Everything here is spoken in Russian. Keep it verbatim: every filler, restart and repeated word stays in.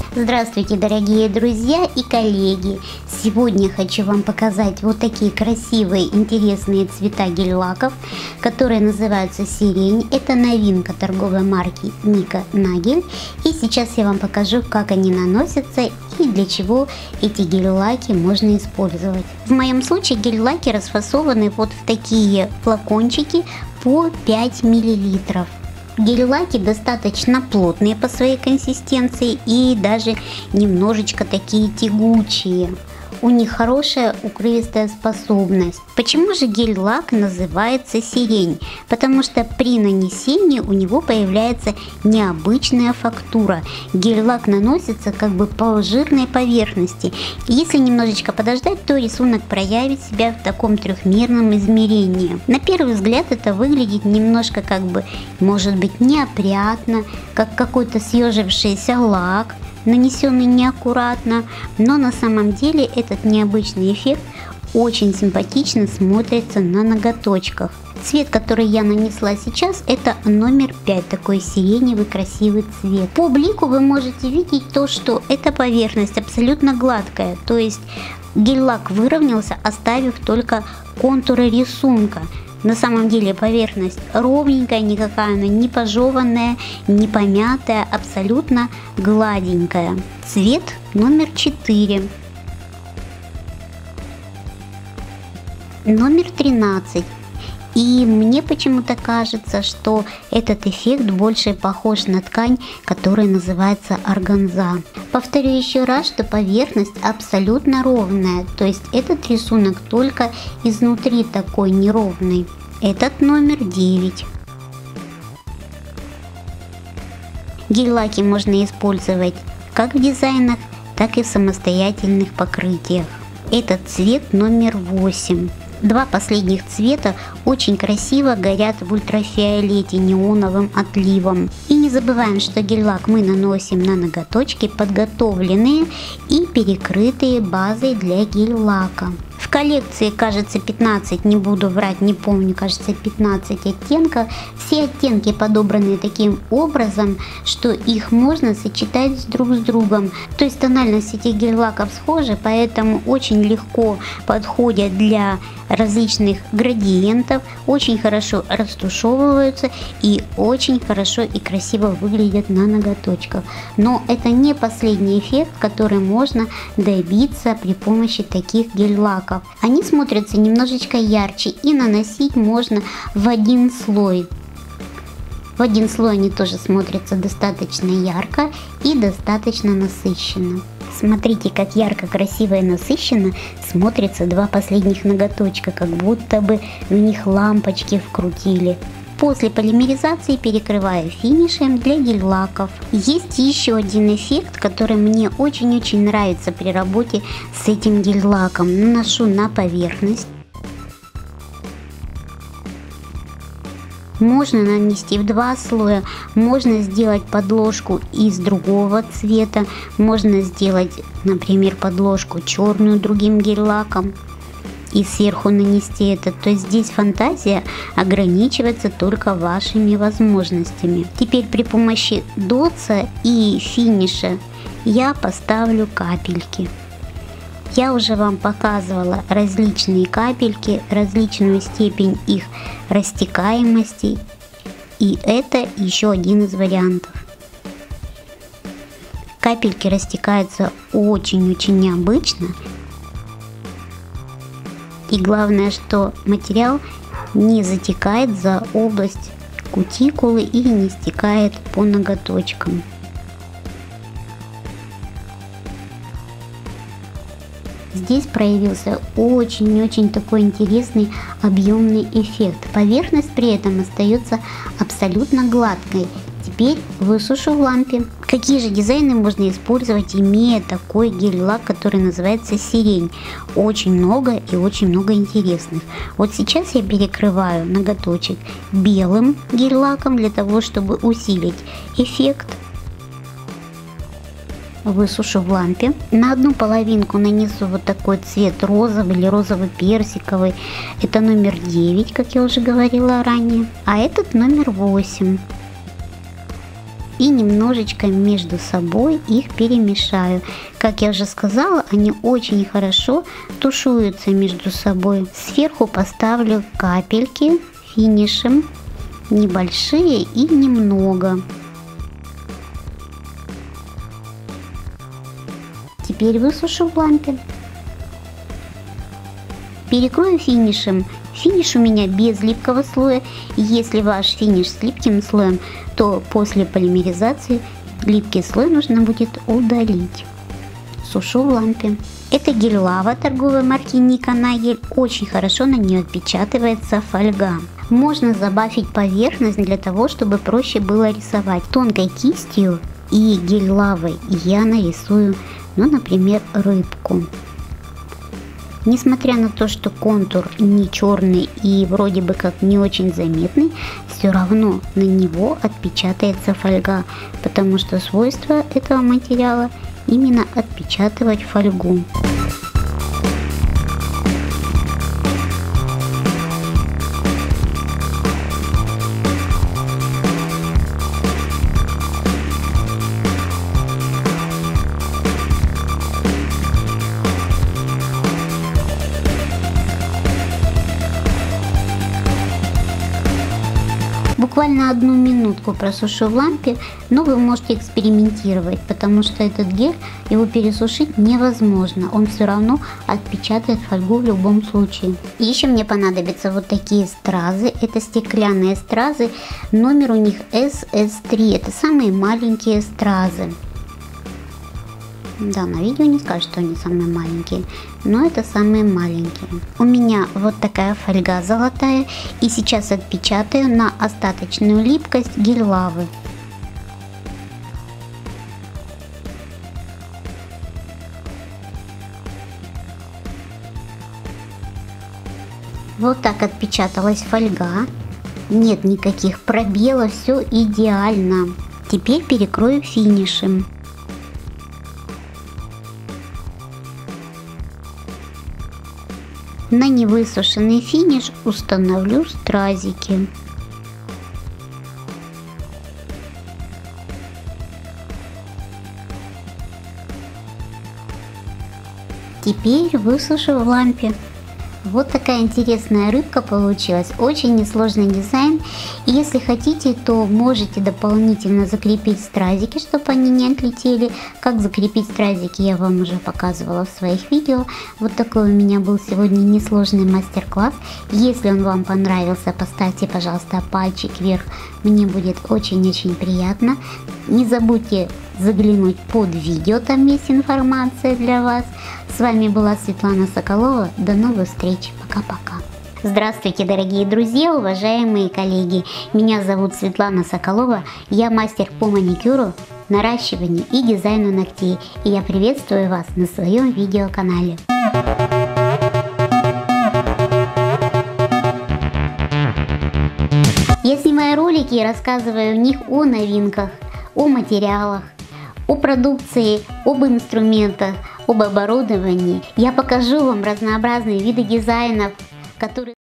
Здравствуйте, дорогие друзья и коллеги! Сегодня хочу вам показать вот такие красивые, интересные цвета гель-лаков, которые называются сирень. Это новинка торговой марки Niko Nagel. И сейчас я вам покажу, как они наносятся и для чего эти гель-лаки можно использовать. В моем случае гель-лаки расфасованы вот в такие флакончики по пять миллилитров. Гель-лаки достаточно плотные по своей консистенции и даже немножечко такие тягучие. У них хорошая укрывистая способность. Почему же гель-лак называется сирень? Потому что при нанесении у него появляется необычная фактура. Гель-лак наносится как бы по жирной поверхности. Если немножечко подождать, то рисунок проявит себя в таком трехмерном измерении. На первый взгляд это выглядит немножко как бы, может быть, неопрятно, как какой-то съежившийся лак, нанесенный неаккуратно, но на самом деле этот необычный эффект очень симпатично смотрится на ноготочках. Цвет, который я нанесла сейчас, это номер пять, такой сиреневый красивый цвет. По блику вы можете видеть то, что эта поверхность абсолютно гладкая, то есть гель-лак выровнялся, оставив только контуры рисунка. На самом деле поверхность ровненькая, никакая она не пожеванная, не помятая, абсолютно гладенькая. Цвет номер четыре. Номер тринадцать. И мне почему-то кажется, что этот эффект больше похож на ткань, которая называется органза. Повторю еще раз, что поверхность абсолютно ровная, то есть этот рисунок только изнутри такой неровный. Этот номер девять. Гель-лаки можно использовать как в дизайнах, так и в самостоятельных покрытиях. Этот цвет номер восемь. Два последних цвета очень красиво горят в ультрафиолете неоновым отливом. И не забываем, что гель-лак мы наносим на ноготочки, подготовленные и перекрытые базой для гель-лака. В коллекции, кажется, пятнадцать, не буду врать, не помню, кажется, пятнадцать оттенков. Все оттенки подобраны таким образом, что их можно сочетать друг с другом. То есть тональность этих гель-лаков схожа, поэтому очень легко подходят для различных градиентов, очень хорошо растушевываются и очень хорошо и красиво выглядят на ноготочках. Но это не последний эффект, который можно добиться при помощи таких гель-лаков. Они смотрятся немножечко ярче и наносить можно в один слой. В один слой они тоже смотрятся достаточно ярко и достаточно насыщенно. Смотрите, как ярко, красиво и насыщенно смотрятся два последних ноготочка, как будто бы в них лампочки вкрутили. После полимеризации перекрываю финишем для гель-лаков. Есть еще один эффект, который мне очень-очень нравится при работе с этим гель-лаком. Наношу на поверхность. Можно нанести в два слоя, можно сделать подложку из другого цвета, можно сделать, например, подложку черную другим гель-лаком и сверху нанести это. То есть здесь фантазия ограничивается только вашими возможностями. Теперь при помощи дотса и финиша я поставлю капельки. Я уже вам показывала различные капельки, различную степень их растекаемости, и это еще один из вариантов. Капельки растекаются очень-очень необычно, и главное, что материал не затекает за область кутикулы и не стекает по ноготочкам. Здесь проявился очень-очень такой интересный объемный эффект. Поверхность при этом остается абсолютно гладкой. Теперь высушу в лампе. Какие же дизайны можно использовать, имея такой гель-лак, который называется сирень? Очень много и очень много интересных. Вот сейчас я перекрываю ноготочек белым гель-лаком для того, чтобы усилить эффект. Высушу в лампе. На одну половинку нанесу вот такой цвет розовый или розово-персиковый. Это номер девять, как я уже говорила ранее. А этот номер восемь. и немножечко между собой их перемешаю. Как я уже сказала, они очень хорошо тушуются между собой. Сверху поставлю капельки финишем, небольшие и немного. Теперь высушу в лампе. Перекрою финишем. Финиш у меня без липкого слоя. Если ваш финиш с липким слоем, то после полимеризации липкий слой нужно будет удалить. Сушу в лампе. Это гель-лава торговой марки Ника Нагель. Очень хорошо на нее отпечатывается фольга. Можно забафить поверхность для того, чтобы проще было рисовать. Тонкой кистью и гель-лавой я нарисую, ну, например, рыбку. Несмотря на то, что контур не черный и вроде бы как не очень заметный, все равно на него отпечатается фольга, потому что свойство этого материала именно отпечатывать фольгу. Буквально одну минутку просушу в лампе, но вы можете экспериментировать, потому что этот гель, его пересушить невозможно, он все равно отпечатает фольгу в любом случае. И еще мне понадобятся вот такие стразы, это стеклянные стразы, номер у них эс эс три, это самые маленькие стразы. Да, на видео не скажут, что они самые маленькие, но это самые маленькие. У меня вот такая фольга золотая, и сейчас отпечатаю на остаточную липкость гель-лавы. Вот так отпечаталась фольга. Нет никаких пробелов, все идеально. Теперь перекрою финишем. На невысушенный финиш установлю стразики. Теперь высушу в лампе. Вот такая интересная рыбка получилась, очень несложный дизайн. И если хотите, то можете дополнительно закрепить стразики, чтобы они не отлетели. Как закрепить стразики, я вам уже показывала в своих видео. Вот такой у меня был сегодня несложный мастер-класс. Если он вам понравился, поставьте, пожалуйста, пальчик вверх, мне будет очень-очень приятно. Не забудьте заглянуть под видео, там есть информация для вас. С вами была Светлана Соколова. До новых встреч. Пока-пока. Здравствуйте, дорогие друзья, уважаемые коллеги. Меня зовут Светлана Соколова. Я мастер по маникюру, наращиванию и дизайну ногтей. И я приветствую вас на своем видеоканале. Я снимаю ролики и рассказываю в них о новинках, о материалах, о продукции, об инструментах, об оборудовании. Я покажу вам разнообразные виды дизайнов, которые